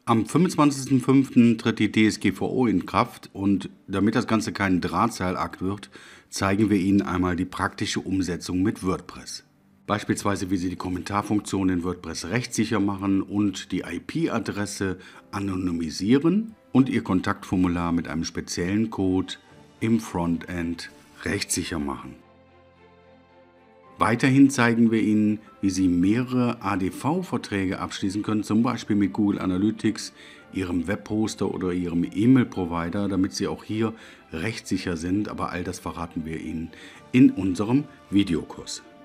Am 25.05. tritt die DSGVO in Kraft und damit das Ganze kein Drahtseilakt wird, zeigen wir Ihnen einmal die praktische Umsetzung mit WordPress. Beispielsweise, wie Sie die Kommentarfunktion in WordPress rechtssicher machen und die IP-Adresse anonymisieren und Ihr Kontaktformular mit einem speziellen Code im Frontend rechtssicher machen. Weiterhin zeigen wir Ihnen, wie Sie mehrere ADV-Verträge abschließen können, zum Beispiel mit Google Analytics, Ihrem Webhoster oder Ihrem E-Mail-Provider, damit Sie auch hier rechtssicher sind. Aber all das verraten wir Ihnen in unserem Videokurs.